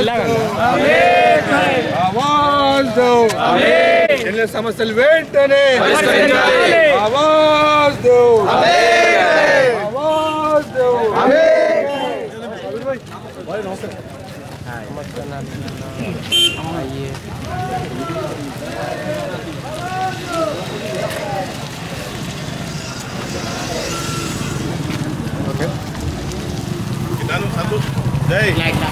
आवाज दो समस्या वेंटने आवाज दो आवाज दो जय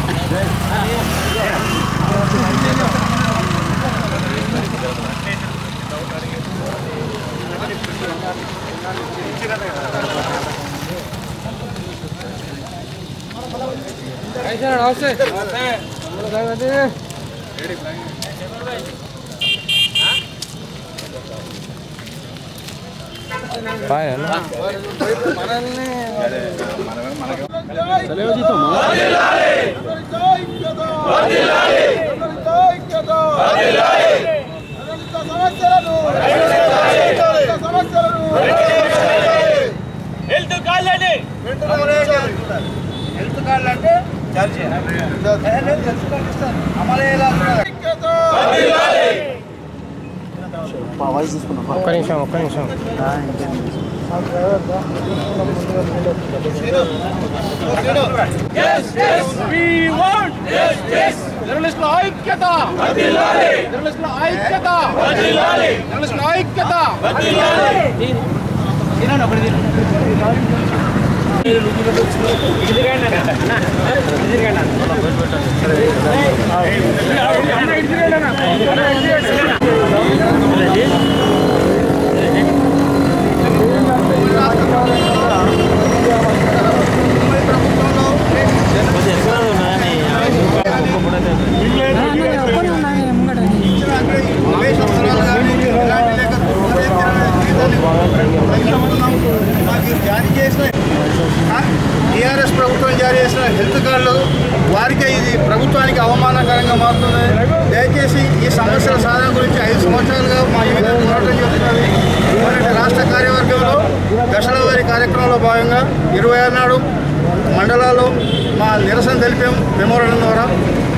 टीआरएस ప్రభుత్వం జారీ చేసిన హెల్త్ కార్డులు వారికే ఇది ప్రభుత్వానికి అవమానకరంగా మారుతుంది. దయచేసి ఈ సమస్యల సాధన గురించి 5 సంవత్సరాలుగా మా యువత పోరాటం చేస్తున్నది. రాష్ట్ర కార్యవర్గంలో దశల వారి కార్యక్రమంలో భాగంగా 26 నాడు మండలాల్లో మా నిరసన తెలిపాం. మెమోరాండం ద్వారా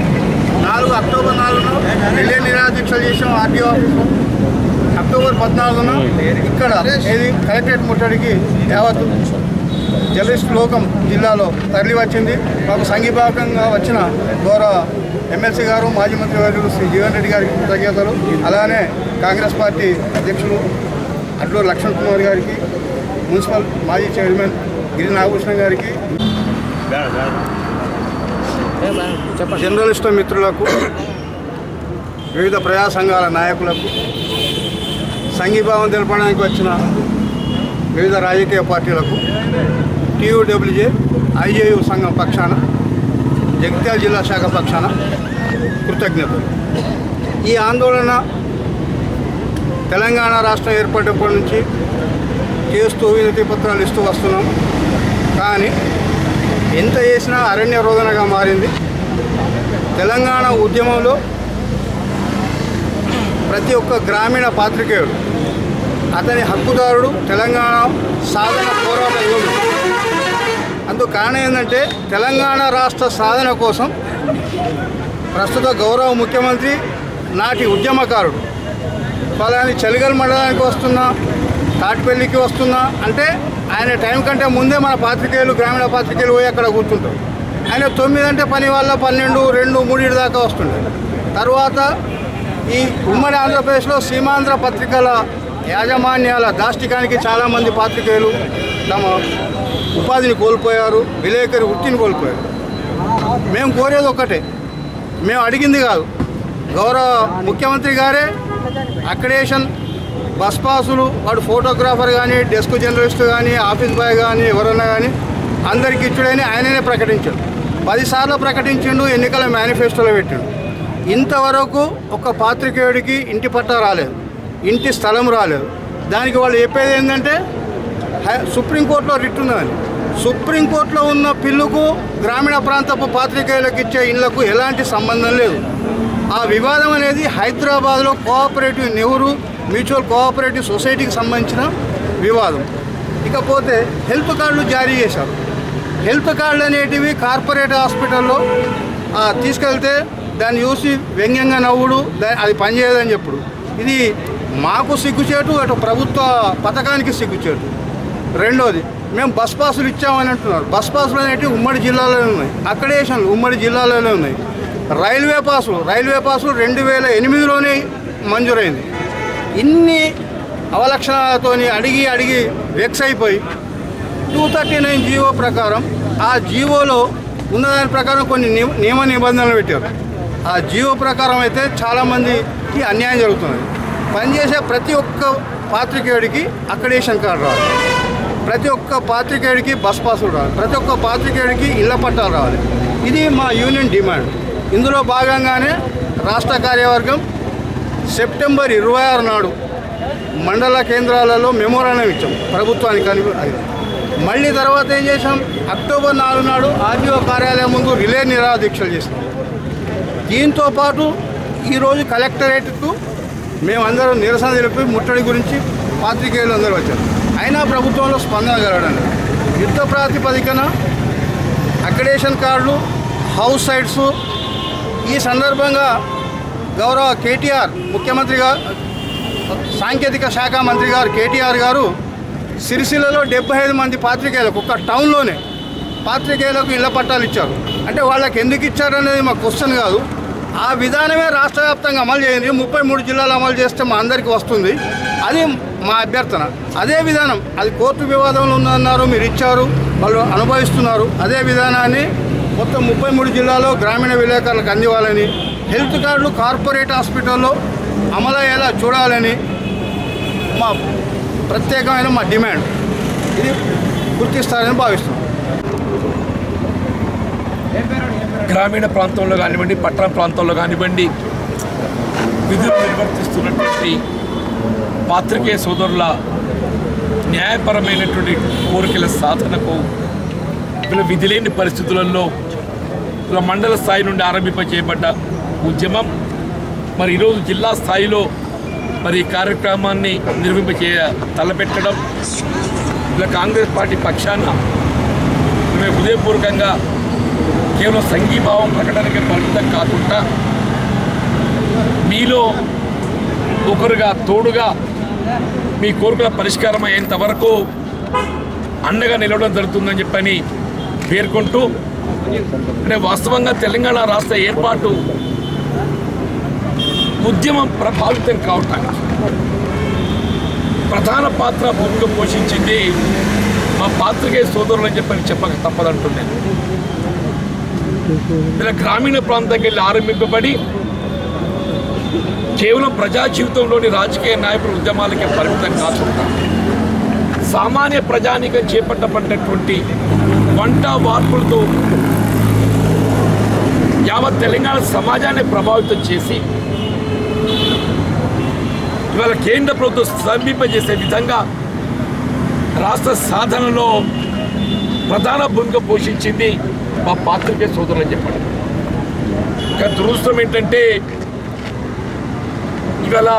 4 అక్టోబర్ 4న రిలే నిరాదీక్షలు చేసాం ఆర్టీఓ ఆఫీస్లో. అక్టోబర్ 14న ఇక్కడ ఏది కలెక్టరేట్ ముట్టడికి యావత్తు జర్నలిస్ట్ లోకం జిల్లాలో తరలి వచ్చింది. మాకు సంఘీభావంగా వచ్చిన గౌరవ ఎమ్మెల్సీ గారు మాజీ మంత్రి వర్యులు శ్రీ జీవన్ రెడ్డి గారికి కృతజ్ఞతలు. అలానే కాంగ్రెస్ పార్టీ అధ్యక్షులు అడ్లూరు లక్ష్మణ్ కుమార్ గారికి, మున్సిపల్ మాజీ చైర్మన్ గిరి నాగభూషణ గారికి, జర్నలిస్టు మిత్రులకు, వివిధ ప్రజా సంఘాల నాయకులకు, సంఘీభావం తెలపడానికి వచ్చిన వివిధ రాజకీయ పార్టీలకు, టీయూడబ్ల్యూజే ఐజేయు సంఘం పక్షాన, జగిత్యాల జిల్లా శాఖ పక్షాన కృతజ్ఞతలు. ఈ ఆందోళన తెలంగాణ రాష్ట్రం ఏర్పడినప్పటి నుంచి చేస్తూ వినతి పత్రాలు ఇస్తూ వస్తున్నాం. కానీ ఎంత చేసినా అరణ్య రోదనగా మారింది. తెలంగాణ ఉద్యమంలో ప్రతి ఒక్క గ్రామీణ పాత్రికేయుడు అతని హక్కుదారుడు, తెలంగాణ సాధన పోరాట యోధుడు. అందుకు కారణం ఏంటంటే తెలంగాణ రాష్ట్ర సాధన కోసం ప్రస్తుత గౌరవ ముఖ్యమంత్రి నాటి ఉద్యమకారుడు ఫలాని చలిగల్ మండలానికి వస్తున్నా, తాటిపల్లికి వస్తున్నా అంటే ఆయన టైం కంటే ముందే మన పాత్రికేయులు, గ్రామీణ పాత్రికేయులు పోయి అక్కడ కూర్చుంటారు. ఆయన 9 అంటే పని వల్ల 12, 2, 3 దాకా వస్తుంటారు. తర్వాత ఈ ఉమ్మడి ఆంధ్రప్రదేశ్లో సీమాంధ్ర పత్రికల యాజమాన్యాల దాష్టికానికి చాలామంది పాత్రికేయులు తమ ఉపాధిని కోల్పోయారు, విలేకరి వృత్తిని కోల్పోయారు. మేము కోరేది ఒక్కటే, మేము అడిగింది కాదు. గౌరవ ముఖ్యమంత్రి గారే అక్రిడేషన్ బస్ పాసులు, వాడు ఫోటోగ్రాఫర్ కానీ, డెస్క్ జర్నలిస్ట్ కానీ, ఆఫీస్ బాయ్ కానీ, ఎవరన్నా కానీ అందరికి ఇచ్చుడని ఆయననే ప్రకటించాడు. 10 సార్లు ప్రకటించిండు, ఎన్నికల మేనిఫెస్టోలో పెట్టిండు. ఇంతవరకు ఒక పాత్రికేయుడికి ఇంటి పట్టా రాలేదు, ఇంటి స్థలం రాలేదు. దానికి వాళ్ళు చెప్పేది ఏంటంటే సుప్రీంకోర్టులో రిట్ ఉన్నదని. సుప్రీంకోర్టులో ఉన్న పిల్లుకు గ్రామీణ ప్రాంతపు పాత్రికేయులకు ఇచ్చే ఇళ్లకు ఎలాంటి సంబంధం లేదు. ఆ వివాదం అనేది హైదరాబాద్లో కోఆపరేటివ్ నెహ్రూ మ్యూచువల్ కోఆపరేటివ్ సొసైటీకి సంబంధించిన వివాదం. ఇకపోతే హెల్త్ కార్డులు జారీ చేశారు. హెల్త్ కార్డులు అనేటివి కార్పొరేట్ హాస్పిటల్లో తీసుకెళ్తే దాన్ని చూసి వ్యంగ్యంగా నవ్వుడు, అది పనిచేయదని చెప్పుడు. ఇది మాకు సిగ్గుచేటు, అటు ప్రభుత్వ పథకానికి సిగ్గుచేటు. రెండోది, మేము బస్ పాసులు ఇచ్చామని అంటున్నారు. బస్ పాసులు అనేవి ఉమ్మడి జిల్లాలోనే ఉన్నాయి, అక్రిడేషన్లు ఉమ్మడి జిల్లాలోనే ఉన్నాయి. రైల్వే పాసులు 2008లోనే మంజూరైంది. ఇన్ని అవలక్షణాలతో అడిగి వెక్స్ అయిపోయి 239 జీవో ప్రకారం, ఆ జీవోలో ఉన్నదాని ప్రకారం కొన్ని నియమ నిబంధనలు పెట్టారు. ఆ జీవో ప్రకారం అయితే చాలామందికి అన్యాయం జరుగుతున్నది. పనిచేసే ప్రతి ఒక్క పాత్రికేయుడికి అక్రిడేషన్ కార్డు రావాలి, ప్రతి ఒక్క పాత్రికేయుడికి బస్ పాసులు రావాలి, ప్రతి ఒక్క పాత్రికేయుడికి ఇళ్ల పట్టాలు రావాలి. ఇది మా యూనియన్ డిమాండ్. ఇందులో భాగంగానే రాష్ట్ర కార్యవర్గం సెప్టెంబర్ 26 నాడు మండల కేంద్రాలలో మెమోరాండం ఇచ్చాం ప్రభుత్వానికి. మళ్ళీ తర్వాత ఏం చేసాం, అక్టోబర్ 4 నాడు ఆర్డీఓ కార్యాలయం ముందు రిలే నిరాదీక్షలు చేసాం. దీంతో పాటు ఈరోజు కలెక్టరేట్కు మేమందరం నిరసన తెలిపి ముట్టడి గురించి పాత్రికేయులు అందరూ వచ్చారు. అయినా ప్రభుత్వంలో స్పందన కలగడండి. యుద్ధ ప్రాతిపదికన అక్రిడేషన్ కార్డులు, హౌస్ సైట్స్. ఈ సందర్భంగా గౌరవ కేటీఆర్ ముఖ్యమంత్రిగా, సాంకేతిక శాఖ మంత్రి గారు కేటీఆర్ గారు సిరిసిల్లలో 75 మంది పాత్రికేయులకు, ఒక టౌన్లోనే పాత్రికేయులకు ఇళ్ల పట్టాలు ఇచ్చారు. అంటే వాళ్ళకి ఎందుకు ఇచ్చారనేది మా క్వశ్చన్ కాదు. ఆ విధానమే రాష్ట్ర వ్యాప్తంగా అమలు చేయండి. 33 జిల్లాలు అమలు చేస్తే మా అందరికీ వస్తుంది. అది మా అభ్యర్థన. అదే విధానం, అది కోర్టు వివాదంలో ఉందన్నారు, మీరు ఇచ్చారు, వాళ్ళు అనుభవిస్తున్నారు. అదే విధానాన్ని మొత్తం 33 జిల్లాలో గ్రామీణ విలేకరులకు అందివ్వాలని, హెల్త్ కార్డులు కార్పొరేట్ హాస్పిటల్లో అమలయ్యేలా చూడాలని మా ప్రత్యేకమైన మా డిమాండ్. ఇది గుర్తిస్తారని భావిస్తున్నాం. గ్రామీణ ప్రాంతంలో కానివ్వండి, పట్టణ ప్రాంతంలో కానివ్వండి, విధులు నిర్వర్తిస్తున్నటువంటి పాత్రికేయ సోదరుల న్యాయపరమైనటువంటి కోరికల సాధనకు విధి లేని పరిస్థితులలో మండల స్థాయి నుండి ఆరంభింపచేయబడ్డ ఉద్యమం మరి ఈరోజు జిల్లా స్థాయిలో మరి కార్యక్రమాన్ని తలపెట్టడం, ఇలా కాంగ్రెస్ పార్టీ పక్షాన మేము హృదయపూర్వకంగా కేవలం సంఘీభావం ప్రకటనకి పరిమితం కాకుండా మీలో ఒకరుగా తోడుగా మీ కోరికల పరిష్కారం అయ్యేంత వరకు అండగా నిలవడం జరుగుతుందని చెప్పని పేర్కొంటూ, అంటే వాస్తవంగా తెలంగాణ రాష్ట్ర ఏర్పాటు ఉద్యమం ప్రభావితం కావటానికి ప్రధాన పాత్ర భూమిక పోషించింది మా పాత్రికేయ సోదరులు అని చెప్పక తప్పదంటున్నాను. ఇలా గ్రామీణ ప్రాంతానికి వెళ్ళి ఆరంభింపబడి కేవలం ప్రజా జీవితంలోని రాజకీయ నాయకుల ఉద్యమాలకే పరిమితం కాకుండా సామాన్య ప్రజానికం చేపట్టబడినటువంటి వంట వార్పులతో యావత్ తెలంగాణ సమాజాన్ని ప్రభావితం చేసి ఇవాళ కేంద్ర ప్రభుత్వం సమీపింపజేసే విధంగా రాష్ట్ర సాధనలో ప్రధాన భూమిక పోషించింది మా పాత్రికేయ సోదరులు అని చెప్పండి. కానీ దురదృష్టం ఏంటంటే ఇవాళ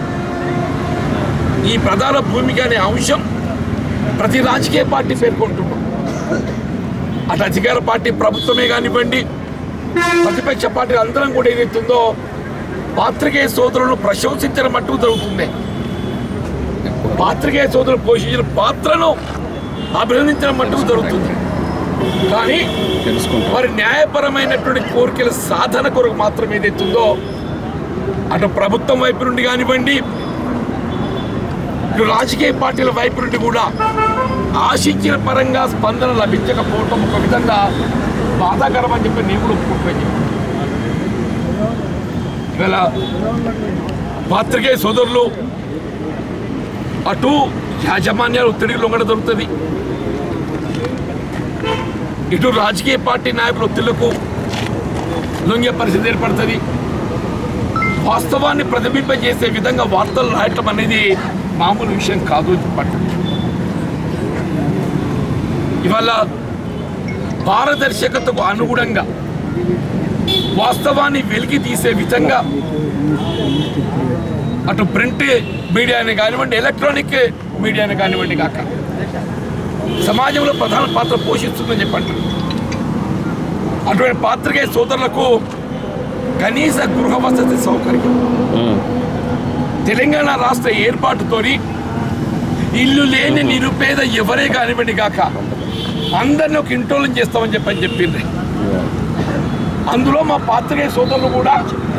ఈ ప్రధాన భూమిక అనే అంశం ప్రతి రాజకీయ పార్టీ పేర్కొంటున్నాం. అటు అధికార పార్టీ ప్రభుత్వమే కానివ్వండి, ప్రతిపక్ష పార్టీలు అందరం కూడా ఏదైతుందో పాత్రికేయ సోదరులను ప్రశంసించడం మట్టుకు జరుగుతుంది. పాత్రికేయ సోదరులు పోషించిన పాత్రను అభినందించడం మట్టుకు జరుగుతుంది. కానీ వారి న్యాయపరమైనటువంటి కోరికల సాధన కొరకు మాత్రం ఏదైతుందో అటు ప్రభుత్వం వైపు నుండి కానివ్వండి, ఇటు రాజకీయ పార్టీల వైపు నుండి కూడా ఆశించిన పరంగా స్పందన లభించకపోవటం ఒక విధంగా బాధాకరం అని చెప్పి నేను కూడా ఒప్పుకుంటున్నాను. ఇవాళ పాత్రికేయ సోదరులు అటు యాజమాన్యాలు ఒత్తిడికి లొంగడం జరుగుతుంది, ఇటు రాజకీయ పార్టీ నాయకుల ఒత్తిళ్లకు లొంగే పరిస్థితి ఏర్పడుతుంది. వాస్తవాన్ని ప్రతిబింబింపజేసే విధంగా వార్తలు రాయటం అనేది మామూలు విషయం కాదు చెప్పండి. ఇవాళ పారదర్శకతకు అనుగుణంగా వాస్తవాన్ని వెలికి తీసే విధంగా అటు ప్రింట్ మీడియాని కానివ్వండి, ఎలక్ట్రానిక్ మీడియాని కానివ్వండి కాక సమాజంలో ప్రధాన పాత్ర పోషిస్తుందని చెప్పండి. అటువంటి పాత్రికేయ సోదరులకు కనీస గృహ వసతి సౌకర్యం తెలంగాణ రాష్ట్ర ఏర్పాటుతోని ఇల్లు లేని నిరుపేద ఎవరే కానివ్వండి కాక అందరిని ఒక ఇంటోళ్ళని చేస్తామని చెప్పింది. అందులో మా పాత్రికేయ సోదరులు కూడా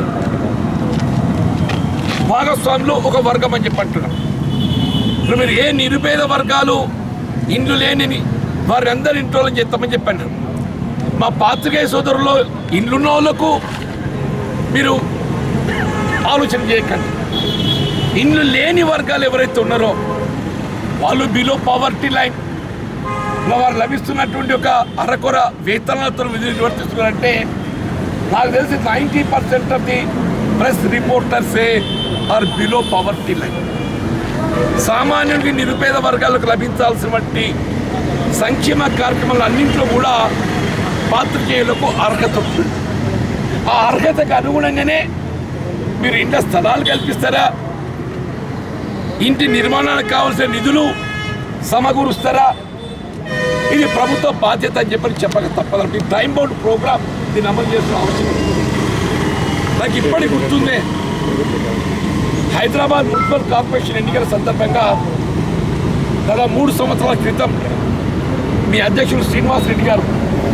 భాగస్వాములు ఒక వర్గం అని చెప్పంటున్నారు. ఇప్పుడు మీరు ఏ నిరుపేద వర్గాలు ఇండ్లు లేని వారి అందరి ఇంటోళ్ళని చేస్తామని చెప్పంటారు. మా పాత్రికేయ సోదరులు ఇండ్లున్న వాళ్ళకు మీరు ఆలోచన చేయకండి. ఇండ్లు లేని వర్గాలు ఎవరైతే ఉన్నారో వాళ్ళు బిలో పవర్టీ లైన్ వారు లభిస్తున్నటువంటి ఒక అరకొర వేతనాలతో విధులు నిర్వర్తిస్తున్నారంటే నాకు తెలిసి 90% ఆఫ్ ది ప్రెస్ రిపోర్టర్సే ఆర్ బిలో పవర్టీ లైన్. సామాన్యుడికి నిరుపేద వర్గాలకు లభించాల్సినటువంటి సంక్షేమ కార్యక్రమాలు అన్నింటిలో కూడా పాత్రికేయులకు అర్హత ఉంటుంది. ఆ అర్హతకు అనుగుణంగానే మీరు ఇంటి స్థలాలు కల్పిస్తారా, ఇంటి నిర్మాణానికి కావాల్సిన నిధులు సమకూరుస్తారా, ఇది ప్రభుత్వ బాధ్యత అని చెప్పక తప్పదు. టైం బౌండ్ ప్రోగ్రామ్ దీన్ని అమలు చేస్తున్న అవసరం. నాకు ఇప్పటికి గుర్తుందే, హైదరాబాద్ మున్సిపల్ కార్పొరేషన్ ఎన్నికల సందర్భంగా గత 3 సంవత్సరాల క్రితం మీ అధ్యక్షుడు శ్రీనివాస్ రెడ్డి గారు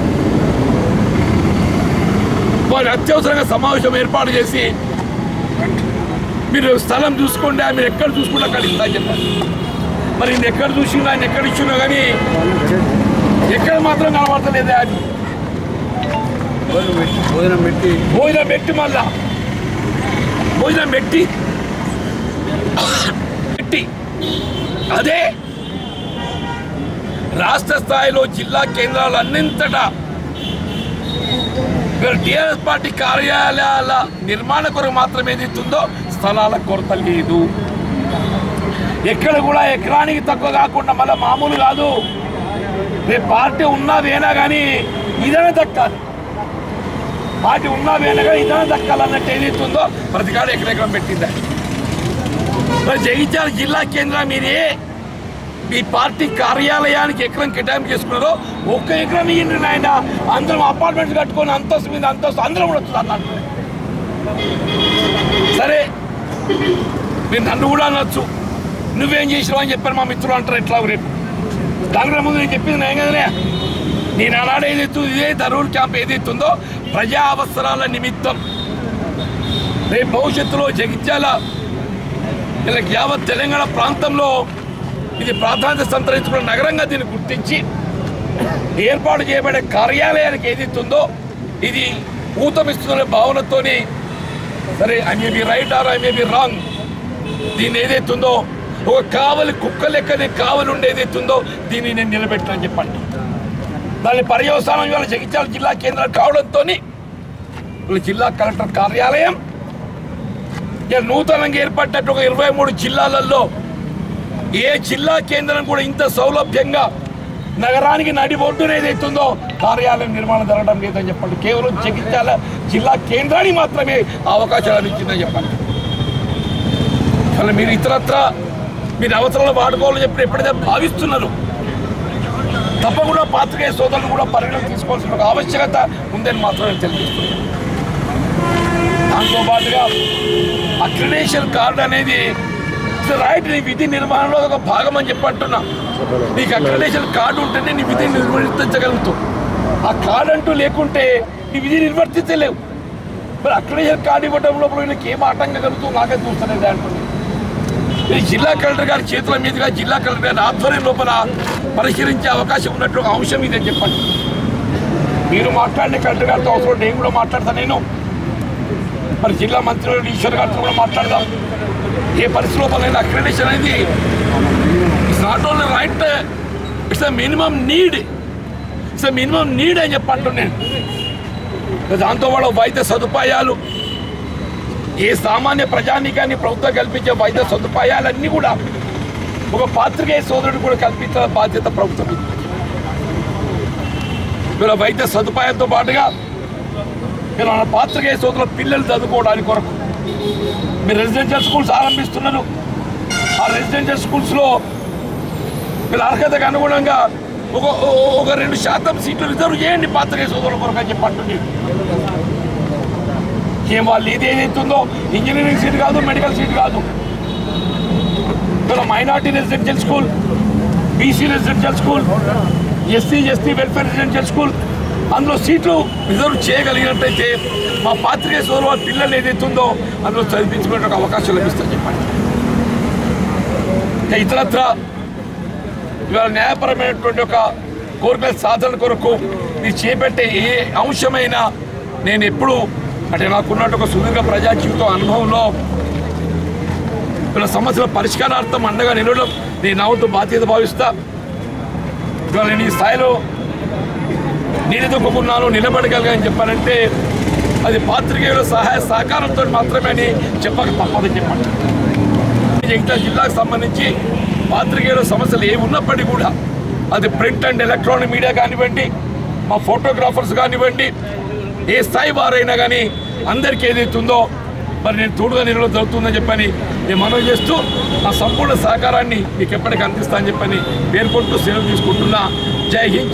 వారు అత్యవసరంగా సమావేశం ఏర్పాటు చేసి మీరు స్థలం చూసుకోండి, మీరు ఎక్కడ చూసుకుంటే అక్కడ ఇస్తా చెప్పారు. మరి నేను ఎక్కడ చూసినా ఆయన ఎక్కడ ఇచ్చినా కానీ ఎక్కడ మాత్రం కనబడతలేదే. అది భోజనం పెట్టి మళ్ళా భోజనం పెట్టి అదే రాష్ట్ర స్థాయిలో జిల్లా కేంద్రాలు అన్నింతటా టీఆర్ఎస్ పార్టీ కార్యాలయాల నిర్మాణ కొరకు మాత్రమే ఏదైతుందో స్థలాల కొరత లేదు. ఎక్కడ కూడా ఎకరానికి తక్కువ కాకుండా మళ్ళీ మామూలు కాదు, రేపు పార్టీ ఉన్నదేనా కానీ ఇదనే దక్కాలి, పార్టీ ఉన్నదేనా కానీ ఇదనే దక్కాలన్నట్టు ఏదైతుందో ప్రతి కాడ ఎకరెకరం పెట్టిందా. మరి జగిత్యాల జిల్లా కేంద్రం మీరే మీ పార్టీ కార్యాలయానికి ఎకరం కేటాయింపు చేసుకున్నారో 1 ఎకరం ఇయ్యండి నాయన, అందరం అపార్ట్మెంట్స్ కట్టుకొని అంతస్తు మీద అంతస్తు అందరం కూడా వస్తుంది అన్నట్టు. సరే మీరు నన్ను కూడా అనొచ్చు, నువ్వేం చేసినావు అని చెప్పారు మా మిత్రులు అంటారు. ఎట్లా రేపు దానికన్నా ముందు నేను చెప్పింది నేను కదనే, నేను ఆనాడు ఏదైతే ఇదే ధరూర్ క్యాంప్ ఏదైతుందో ప్రజా అవసరాల నిమిత్తం రేపు భవిష్యత్తులో జగిత్యాల ఇలా యావత్ తెలంగాణ ప్రాంతంలో ఇది ప్రాధాన్యత సంతరించుకున్న నగరంగా దీన్ని గుర్తించి ఏర్పాటు చేయబడే కార్యాలయానికి ఏదైతుందో ఇది ఊతమిస్తున్న భావనతోని సరే I may be right or I may be wrong, దీన్ని ఏదైతుందో ఒక కావలి కుక్క లెక్కనే కావలి ఉండి ఏదైతుందో దీన్ని నేను నిలబెట్టానని చెప్పండి. దాని పర్యవసానం ఇవాళ జగిత్యాల జిల్లా కేంద్రం కావడంతో జిల్లా కలెక్టర్ కార్యాలయం నూతనంగా ఏర్పడ్డట్టు ఒక 23 జిల్లాలలో ఏ జిల్లా కేంద్రం కూడా ఇంత సౌలభ్యంగా నగరానికి నడిబొడ్డున ఏదైతుందో కార్యాలయం నిర్మాణం జరగడం లేదని చెప్పండి. కేవలం జగిత్యాల జిల్లా కేంద్రానికి మాత్రమే అవకాశాలు ఇచ్చిందని చెప్పండి. అలా మీరు ఇతరత్ర మీరు అవసరాలు వాడుకోవాలని చెప్పి ఎప్పుడైతే భావిస్తున్నారు తప్పకుండా పాత్రికేయ సోదరులు కూడా పరిగణన తీసుకోవాల్సిన ఒక ఆవశ్యకత ఉందని మాత్రమే తెలియజేస్తున్నారు. దాంతో పాటుగా అక్రిడేషన్ కార్డు అనేది రైట్, నీ విధి నిర్వహణలో ఒక భాగం అని చెప్పి అంటున్నా. నీకు అక్రిడేషన్ కార్డు ఉంటేనే నీ విధి నిర్వర్తించగలుగుతావు. ఆ కార్డు అంటూ లేకుంటే నీ విధి నిర్వర్తించలేవు. మరి అక్రిడేషన్ కార్డు ఇవ్వడం లోపల వీళ్ళకి ఏం ఆటంకం కలుగుతుందో నాకే చూస్తలేదు అంటుంది. ఈ జిల్లా కలెక్టర్ గారి చేతుల మీదుగా జిల్లా కలెక్టర్ గారి ఆధ్వర్యం లోపల పరిశీలించే అవకాశం ఉన్నట్లు ఒక అంశం ఇదని చెప్పండి. మీరు మాట్లాడిన కలెక్టర్ గారితో అవసరం నేను కూడా మాట్లాడతాను. నేను మరి జిల్లా మంత్రి ఈశ్వర్ గారితో కూడా మాట్లాడదాం. ఏ పరిస్థితి లోపల అక్రిడేషన్ అనేది it's not only right, it's a minimum need, it's a minimum need అని చెప్పంటున్నాను. దాంతో వాళ్ళ వైద్య సదుపాయాలు ఏ సామాన్య ప్రజానీకాన్ని ప్రభుత్వం కల్పించే వైద్య సదుపాయాలన్నీ కూడా ఒక పాత్రికేయ సోదరుడు కూడా కల్పించిన బాధ్యత ప్రభుత్వం. వీళ్ళ వైద్య సదుపాయంతో పాటుగా వీళ్ళ పాత్రికేయ సోదరుల పిల్లలు చదువుకోవడానికి కొరకు మీరు రెసిడెన్షియల్ స్కూల్స్ ఆరంభిస్తున్నారు. ఆ రెసిడెన్షియల్ స్కూల్స్లో వీళ్ళ అర్హతకు అనుగుణంగా ఒక 2% సీట్లు రిజర్వ్ చేయండి పాత్రికేయ సోదరుల కొరకు అని చెప్పండి. ఏం వాళ్ళు ఏదైతుందో ఇంజనీరింగ్ సీట్ కాదు, మెడికల్ సీట్ కాదు, ఇలా minority residential school, BC residential school, SC welfare residential school, అందులో సీట్లు రిజర్వ్ చేయగలిగినట్టయితే మా పాత్రికేయ సోదరుల వాళ్ళ పిల్లలు ఏదైతుందో అందులో చదివించుకునే ఒక అవకాశం లభిస్తుంది చెప్పండి. ఇతరత్ర ఇవాళ న్యాయపరమైనటువంటి ఒక కోరికల సాధన కొరకు మీరు చేపట్టే ఏ అంశమైనా నేను ఎప్పుడు అంటే నాకున్నట్టు ఒక సుదీర్ఘ ప్రజా జీవితం అనుభవంలో ఇలా సమస్యల పరిష్కారార్థం అండగా నిలవడం నేను నా వంతు బాధ్యత భావిస్తా. ఇవాళ నేను ఈ స్థాయిలో నిలదొక్కున్నాను, నిలబడగలిగాని చెప్పాలంటే అది పాత్రికేయుల సహాయ సహకారంతో మాత్రమే అని చెప్పక తప్పదని చెప్పండి. జగిత్యాల జిల్లాకు సంబంధించి పాత్రికేయుల సమస్యలు ఏమి ఉన్నప్పటికీ కూడా అది ప్రింట్ అండ్ ఎలక్ట్రానిక్ మీడియా కానివ్వండి, మా ఫోటోగ్రాఫర్స్ కానివ్వండి, ఏ స్థాయి వారైనా కానీ అందరికీ ఏదైతుందో మరి నేను తోడుగా నిలవడం జరుగుతుందని చెప్పని నేను మనవి చేస్తూ నా సంపూర్ణ సహకారాన్ని మీకు ఎప్పటికీ అందిస్తా అని చెప్పని పేర్కొంటూ సెలవు తీసుకుంటున్నా. జై హింద్.